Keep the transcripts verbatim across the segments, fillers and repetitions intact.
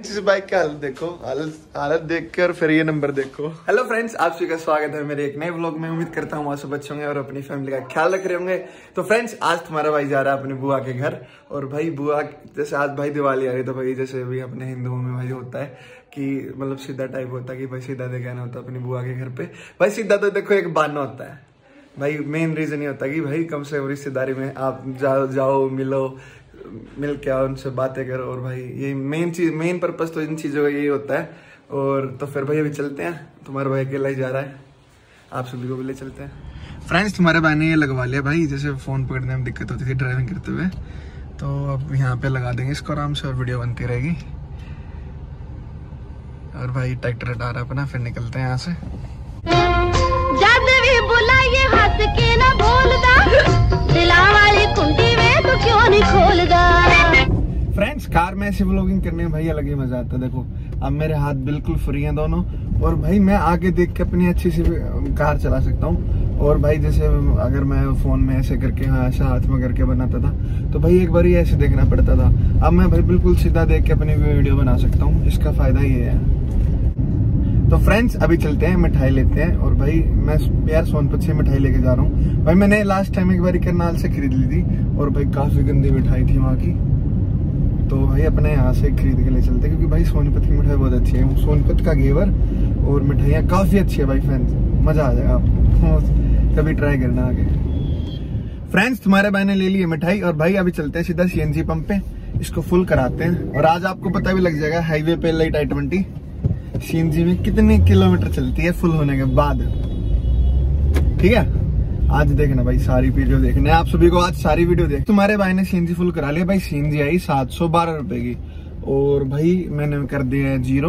इस बाइक की हालत देखो, हालत हालत देख कर फिर ये नंबर देखो। हेलो फ्रेंड्स, आप सभी का स्वागत है मेरे एक नए व्लॉग में। उम्मीद करता हूँ आप सब अच्छे होंगे और अपनी फैमिली का ख्याल रख रहे होंगे। तो फ्रेंड्स, आज तुम्हारा भाई जा रहा है अपनी बुआ के घर। और भाई बुआ जैसे आज भाई दिवाली आ रही, तो भाई जैसे भी अपने हिंदुओं में भाई होता है कि मतलब सीधा टाइप होता है कि भाई सीधा दे कहना होता है अपनी बुआ के घर पे। भाई सीधा तो देखो एक बहाना होता है भाई, मेन रीजन ये होता है कि भाई कम से कम रिश्तेदारी में आप जाओ जाओ मिलो, मिल के आओ, उनसे बातें करो। और भाई ये मेन चीज, मेन पर्पस तो इन चीज़ों का यही होता है। और तो फिर भाई अभी चलते हैं, तुम्हारा भाई अकेला ही जा रहा है, आप सभी को भी ले चलते हैं। फ्रेंड्स, तुम्हारे भाई ने ये लगवा लिया भाई, जैसे फ़ोन पकड़ने में दिक्कत होती थी ड्राइविंग करते हुए, तो अब यहाँ पे लगा देंगे इसको आराम से और वीडियो बनती रहेगी। और भाई ट्रैक्टर हटा रहा है अपना, फिर निकलते हैं यहाँ से। जब भी बुलाइए हंस के ना बोलदा, दिला वाली कुंडी में तो क्यों नहीं खोलदा। फ्रेंड्स, कार में ऐसे व्लॉगिंग करने में भाई अलग ही मजा आता है। देखो अब मेरे हाथ बिल्कुल फ्री हैं दोनों, और भाई मैं आगे देख के अपनी अच्छी सी कार चला सकता हूँ। और भाई जैसे अगर मैं फोन में ऐसे करके, हाँ ऐसा हाथ में करके बनाता था, तो भाई एक बार ही ऐसे देखना पड़ता था। अब मैं भाई बिल्कुल सीधा देख के अपनी वीडियो बना सकता हूँ, इसका फायदा ये है। तो फ्रेंड्स, अभी चलते हैं, मिठाई लेते हैं। और भाई मैं यार सोनपत से मिठाई लेके जा रहा हूँ। भाई मैंने लास्ट टाइम एक बार करनाल से खरीद ली थी, और भाई काफी गंदी मिठाई थी वहाँ की। तो भाई अपने यहाँ से खरीद के ले चलते, क्योंकि भाई सोनपत की मिठाई बहुत अच्छी है। सोनपत का घेवर और मिठाइयाँ काफी अच्छी है भाई। फ्रेंड्स, मजा आ जाएगा आपको, कभी ट्राई करना आगे। फ्रेंड्स, तुम्हारे भाई ने ले ली है मिठाई, और भाई अभी चलते हैं सीधा सीएनजी पंप पे, इसको फुल कराते हैं। और आज आपको पता भी लग जाएगा हाईवे पे लाइट आई ट्वेंटी सीएनजी में कितने किलोमीटर चलती है फुल होने के बाद, ठीक है। आज देखना भाई, सारी वीडियो देखना है आप सभी को, आज सारी वीडियो देख। तुम्हारे भाई ने सीएनजी फुल करा लिया भाई, सीएनजी आई सात सौ बारह रुपए की। और भाई मैंने कर दिया है जीरो,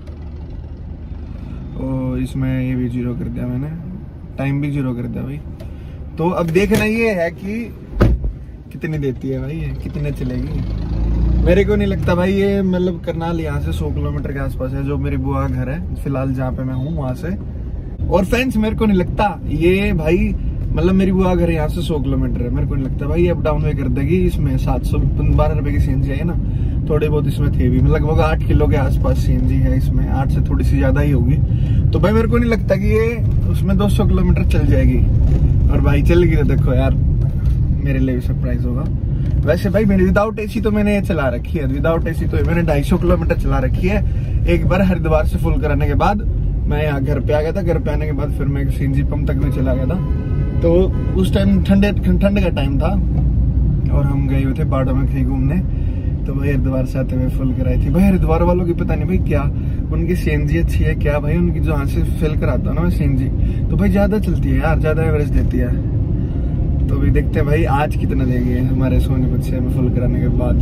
और इसमें ये भी जीरो कर दिया मैंने, टाइम भी जीरो कर दिया भाई। तो अब देखना ये है कि कितनी देती है भाई, ये कितने चलेगी। मेरे को नहीं लगता भाई ये मतलब करनाल यहाँ से सौ किलोमीटर के आसपास है, जो मेरी बुआ का घर है फिलहाल जहाँ पे मैं हूँ वहां से। और फ्रेंड्स, मेरे को नहीं लगता ये भाई मतलब मेरी बुआ घर यहाँ से सौ किलोमीटर है, मेरे को नहीं लगता भाई अप डाउन में कर देगी। इसमें सात सौ बारह रुपए की सीएनजी है ना, थोड़े बहुत इसमें थे भी, लगभग आठ किलो के आसपास सीएनजी है इसमें, आठ से थोड़ी सी ज्यादा ही होगी। तो भाई मेरे को नहीं लगता कि ये उसमें दो सौ किलोमीटर चल जाएगी। और भाई चल गई तो देखो यार, मेरे लिए भी सरप्राइज होगा। वैसे भाई मेरी विदाउट एसी तो मैंने ये चला रखी है, विदाउट एसी तो मैंने ढाई सौ किलोमीटर चला रखी है। एक बार हरिद्वार से फुल कराने के बाद मैं यहाँ घर पे आ गया था, घर पे आने के बाद फिर मैं सीएनजी पंप तक भी चला गया था। तो उस टाइम ठंडे ठंड का टाइम था, और हम गए हुए थे बाड़ों में कहीं घूमने। तो भाई हरिद्वार से आते हुए फुल कराई थी। भाई हरिद्वार वालों की पता नहीं भाई क्या उनकी सीएनजी अच्छी है क्या भाई, उनकी जो यहाँ से फिल कराता हूँ ना मैं सीएनजी, तो भाई ज्यादा चलती है यार, ज्यादा एवरेज देती है। तो भी देखते हैं भाई आज कितना देगी हमारे सोनीपत से फुल कराने के बाद।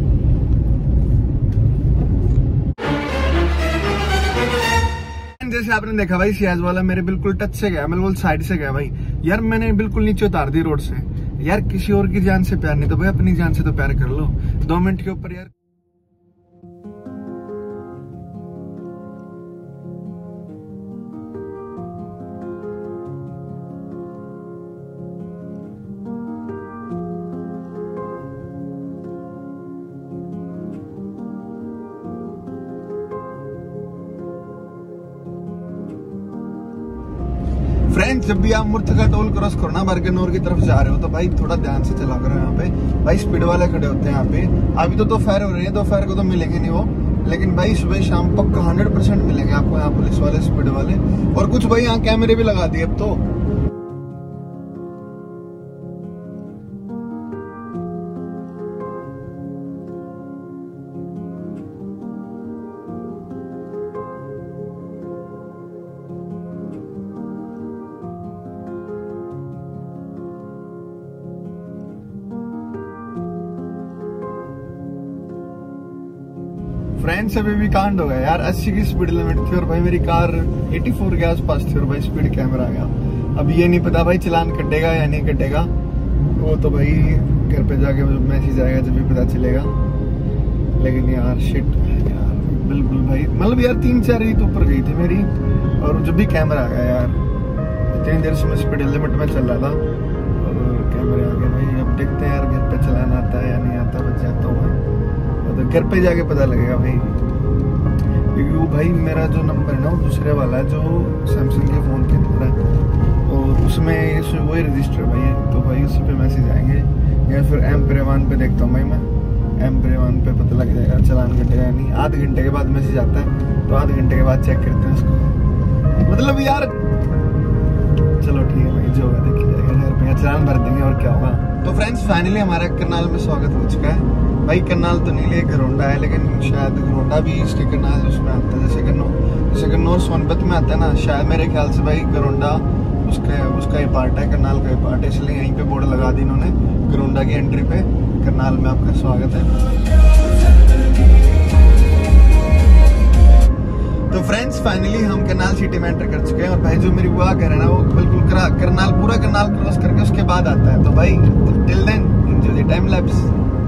जैसे आपने देखा भाई, सियाज वाला मेरे बिल्कुल टच से गया, मतलब साइड से गया भाई। यार मैंने बिल्कुल नीचे उतार दी रोड से। यार किसी और की जान से प्यार नहीं, तो भाई अपनी जान से तो प्यार कर लो दो मिनट के ऊपर यार। फ्रेंड्स, जब भी आप मूर्ति का टोल क्रॉस करो ना बार्गेनोर की तरफ जा रहे हो, तो भाई थोड़ा ध्यान से चला करो। यहाँ पे भाई स्पीड वाले खड़े होते हैं यहाँ पे। अभी तो दोपहर हो रही है, दोपहर को तो मिलेंगे नहीं वो, लेकिन भाई सुबह शाम पक्का हंड्रेड परसेंट मिलेंगे आपको यहाँ पुलिस वाले, स्पीड वाले। और कुछ भाई यहाँ कैमरे भी लगा दिए अब तो। फ्रेंड्स, अभी भी कांड हो गया यार, अस्सी की स्पीड लिमिट थी और भाई मेरी कार चौरासी के आसपास थी, और भाई स्पीड कैमरा आ गया। अब ये नहीं पता भाई चलान कटेगा या नहीं कटेगा, वो तो भाई घर पे जाके मैसेज आएगा जब भी पता चलेगा। लेकिन यार शिट यार, बिल्कुल भाई मतलब यार तीन चार रीत ऊपर गई थी मेरी, और जब भी कैमरा आ गया यार, इतनी देर से मैं स्पीड लिमिट में चल रहा था और कैमरे आ गए भाई। अब देखते हैं यार घर पे चलाना आता है या नहीं आता, बच जाता हूँ। तो घर पे जाके पता लगेगा भाई। भाई मेरा जो नंबर है ना वो दूसरे वाला है जो सैमसंग के फ़ोन के अंदर है, और उसमें इस वही रजिस्टर भाई है, तो भाई उसी पे मैसेज आएंगे, या फिर एम पेरेवान पे देखता हूँ भाई मैं, एम पेरेवान पे पता लग जाएगा चलान कटेगा नहीं। आधे घंटे के बाद मैसेज आता है, तो आधे घंटे के बाद चेक करते हैं उसको। मतलब यार चलो ठीक है भाई, जो होगा देखिए जाएगा, हजार रुपया चलान भर देंगे और क्या होगा। तो फ्रेंड्स फाइनली हमारा करनाल में स्वागत हो चुका है भाई। करनाल तो नहीं लिए घरोंडा है, लेकिन शायद घरोंडा भी इसके करनाल उसमें आता है, जैसे कन्नौर जैसे कन्नौर सोनभद्र में आता है ना, शायद मेरे ख्याल से भाई घरोंडा उसका उसका ही पार्ट है, करनाल का ही पार्ट है, इसलिए यहीं पे बोर्ड लगा दी इन्होंने घरोंडा की एंट्री पे, करनाल में आपका स्वागत है। तो फ्रेंड्स फाइनली हम करनाल सिटी में एंटर कर चुके हैं, और भाई जो मेरी बुआ घर है ना वो बिल्कुल करनाल पूरा करनाल क्रॉस करके उसके बाद आता है। तो भाई till then enjoy the time lapse.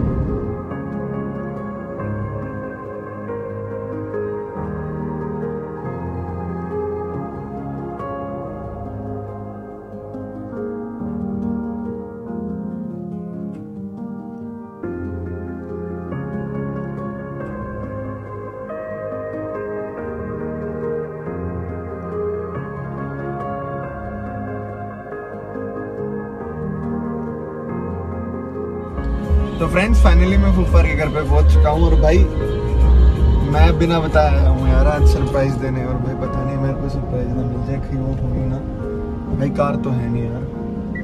तो फ्रेंड्स फाइनली मैं फूफार के घर पे पहुंच चुका हूँ, और भाई मैं बिना बताया आया हूँ यार आज सरप्राइज देने, और भाई पता नहीं मेरे को सरप्राइज ना मिल जाए, कहीं वो होगी ना भाई, कार तो है नहीं यार,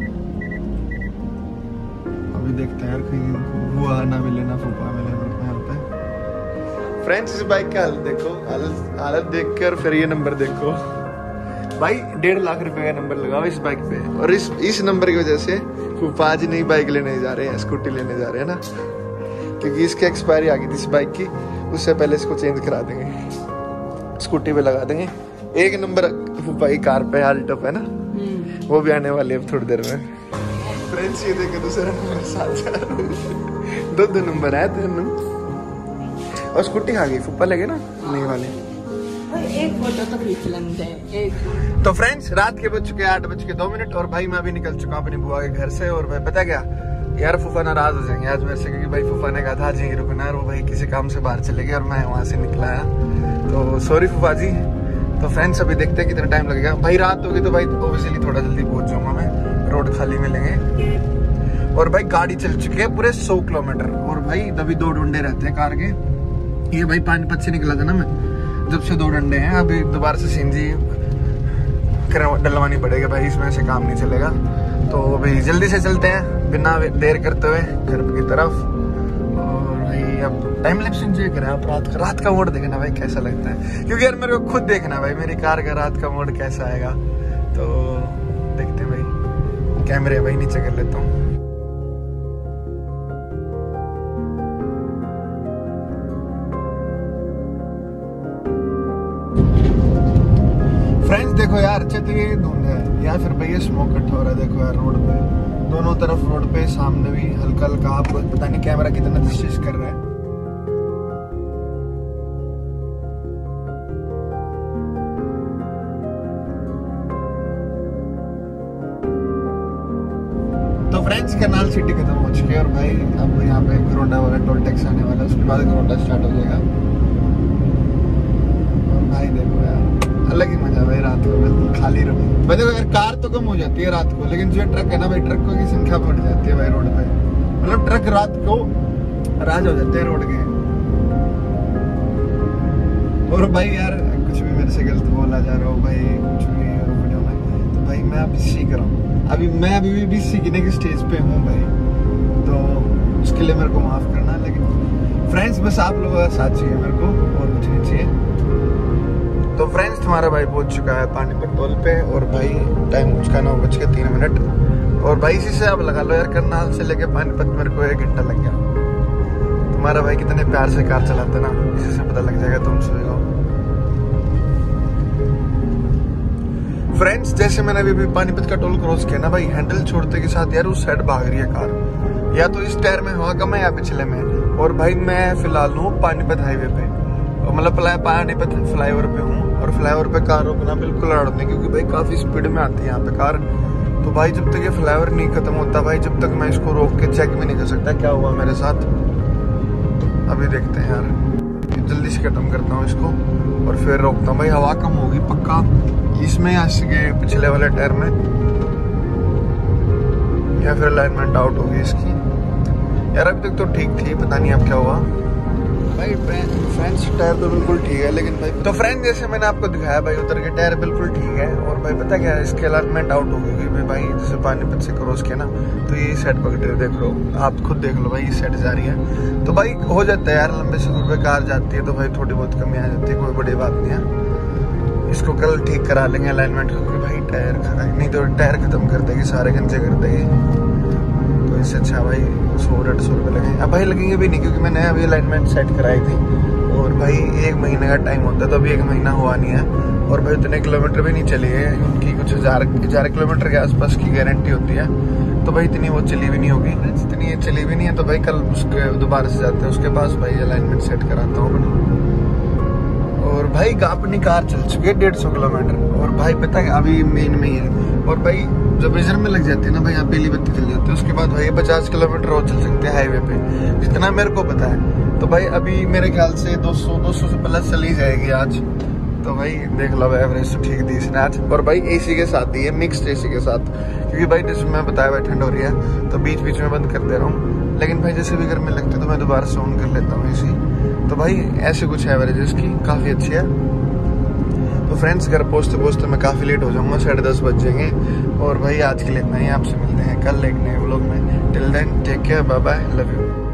अभी देखते हैं यार कहीं बुआ ना मिले ना फूफा मिले मेरे को यहाँ पे। फ्रेंड्स इस बाइक का हालत देखो, हालत हालत देख कर फिर ये नंबर देखो भाई, डेढ़ लाख रुपए का नंबर लगाओ इस बाइक पे, और इस इस नंबर की वजह से फूफा आज नई बाइक लेने जा रहे हैं, स्कूटी लेने जा रहे हैं ना, क्योंकि इसकी एक्सपायरी आ गई थी इस बाइक की, उससे पहले इसको चेंज करा देंगे, स्कूटी पे लगा देंगे। एक नंबर फूफा की कार पे आल्टो पे ना, वो भी आने वाली है अब थोड़ी देर में। फ्रेंड्स ये देखे दूसरा नंबर सात हजार दो दो नंबर है तेरे, और स्कूटी आ गई फूफा लगे ना नई वाले। एक फोटो तो खींच लेंगे एक। तो फ्रेंड्स रात के बज चुके आठ बज के दो मिनट, और भाई मैं भी निकल चुका हूँ अपनी बुआ के घर से, और भाई पता क्या यार फूफा नाराज हो जाएंगे आज मेरे से, क्योंकि भाई फूफा ने कहा था आज यहीं रुकना है, और वो भाई किसी काम से बाहर चले गए और मैं वहां से निकला है, तो सॉरी फूफा जी। तो फ्रेंड्स अभी देखते हैं कितना टाइम लगेगा, भाई रात होगी तो भाई ऑब्वियसली थोड़ा जल्दी पहुंच जाऊंगा मैं, रोड खाली मिलेंगे। और भाई गाड़ी चल चुकी है पूरे सौ किलोमीटर, और भाई तभी दो डंडे रहते हैं कार के, ये भाई पानीपत से निकला था ना मैं, जब से दो डंडे हैं, अभी दोबारा से सीएनजी डलवानी पड़ेगी भाई, इसमें से काम नहीं चलेगा। तो अभी जल्दी से चलते हैं बिना देर करते हुए घर की तरफ, और भाई अब टाइम लैप्स एंजॉय करें आप, रात का रात का मोड देखना भाई कैसा लगता है, क्योंकि यार मेरे को खुद देखना है भाई मेरी कार का रात का मोड कैसा आएगा। तो देखते हैं भाई, कैमरे भाई नीचे कर लेता हूँ। फ्रेंड्स देखो यार अच्छे तो ये धुंध है, या फिर भैया स्मोक इकट्ठा हो रहा है, देखो यार रोड पे, दोनों तरफ रोड पे, सामने भी हल्का हल्का, आप पता नहीं कैमरा कितना डिस्टेंस कर रहा है। तो फ्रेंड्स करनाल सिटी खत्म हो चुकी है, और भाई अब यहाँ पे घरोंडा वाला टोल टैक्स आने वाला है, उसके बाद घरोंडा स्टार्ट हो जाएगा। और भाई देखो यार अलग ही मजा भाई, रात को बिल्कुल खाली रहो भाई, देखो यार कार तो कम हो जाती है रात को, लेकिन जो ट्रक है ना भाई, ट्रकों की संख्या बढ़ जाती है भाई रोड पे, मतलब ट्रक रात को राज हो जाते हैं रोड के। और भाई यार कुछ भी मेरे से गलत बोला जा रहा हो भाई, कुछ भी वीडियो में, तो भाई मैं अभी सीख रहा हूँ, अभी मैं अभी भी, भी सीखने की स्टेज पे हूँ भाई, तो उसके लिए मेरे को माफ करना, लेकिन फ्रेंड्स बस आप लोगों का साथ चाहिए मेरे को, और कुछ नहीं चाहिए। तो फ्रेंड्स तुम्हारा भाई पहुंच चुका है पानीपत टोल पे, और भाई टाइम हो चुका नौ बज के तीन मिनट, और भाई इसी से आप लगा लो यार करनाल से लेके पानीपत मेरे को एक घंटा लग गया। तुम्हारा भाई कितने प्यार से कार चलाता ना, इसी से पता लग जाएगा तुम सभी को। फ्रेंड्स जैसे मैंने अभी भी पानीपत का टोल क्रॉस किया ना भाई, हैंडल छोड़ते के साथ यार उस साइड भाग रही है कार, या तो इस टायर में हवा कम है या पिछले में, और भाई मैं फिलहाल हूँ पानीपत हाईवे पे, मतलब पानीपत फ्लाईओवर पे हूँ, और फ्लाईओवर पे कार रोकना बिल्कुल अलाउड नहीं, क्योंकि भाई काफी स्पीड में आती है यहाँ पे कार। तो भाई जब तक ये फ्लाईओवर नहीं खत्म होता भाई, जब तक मैं इसको रोक के चेक भी नहीं कर सकता क्या हुआ मेरे साथ। अभी देखते हैं यार, जल्दी खत्म करता हूँ इसको और फिर रोकता हूँ भाई। हवा कम होगी पक्का इसमें के पिछले वाले टायर में, या फिर अलाइनमेंट आउट होगी इसकी। यार अभी तक तो ठीक थी, पता नहीं अब क्या हुआ भाई। फ्रेंड्स टायर तो बिल्कुल ठीक है, लेकिन भाई तो फ्रेंड जैसे मैंने आपको दिखाया भाई उधर के टायर बिल्कुल ठीक है। और भाई पता क्या है, इसके अलाइनमेंट आउट हो गई भाई। जैसे पानीपत से क्रॉस किया ना तो ये साइड पकड़ रहे, देख लो आप खुद देख लो भाई, इस साइड जा रही है। तो भाई हो जाता है यार, लंबे सफर पे कार जाती है तो भाई थोड़ी बहुत कमी आ जाती है, कोई बड़ी बात नहीं है। इसको कल ठीक करा लेंगे अलाइनमेंट, क्योंकि भाई टायर खराब नहीं तो टायर खत्म कर देगी, सारे गंजे कर देगी। तो इससे अच्छा भाई सौ डेढ़ सौ रुपये लगेंगे। अब भाई लगेंगे भी नहीं, क्योंकि मैंने अभी अलाइनमेंट सेट कराई थी और भाई एक महीने का टाइम होता है, तो अभी एक महीना हुआ नहीं है। और भाई उतने किलोमीटर भी नहीं चली है, उनकी कुछ हजार हजार किलोमीटर के आसपास की गारंटी होती है। तो भाई इतनी वो चली भी नहीं होगी, जितनी ये चली भी नहीं है। तो भाई कल उसके दोबारा से जाते हैं उसके पास भाई, अलाइनमेंट सेट कराता हूँ अपनी। और भाई अपनी कार चल चुकी है डेढ़ सौ किलोमीटर और भाई पता है अभी मेन में ही है। और भाई जब मेजर में लग जाती है ना भाई, यहाँ पीली बत्ती चल जाती है, उसके बाद भाई पचास किलोमीटर और चल सकते हैं हाईवे पे, जितना मेरे को पता है। तो भाई अभी मेरे ख्याल से दो सौ दो सौ से प्लस चली जाएगी आज। तो भाई देख लो एवरेज तो ठीक दी इसने आज। और भाई एसी के साथ दी है, मिक्स्ड एसी के साथ, क्योंकि भाई जैसे मैं बताया भाई ठंड हो रही है तो बीच बीच में बंद कर दे रहा हूँ। लेकिन भाई जैसे भी घर में लगती है तो मैं दोबारा से ऑन कर लेता हूँ एसी। तो भाई ऐसे कुछ एवरेज इसकी काफ़ी अच्छी है। तो फ्रेंड्स घर पहुँचते पहुँचते मैं काफ़ी लेट हो जाऊँगा, साढ़े दस बज जाएंगे। और भाई आज के लिए इतना ही, आपसे मिलते हैं कल एक नए व्लॉग में। Till then take care, bye bye, love you.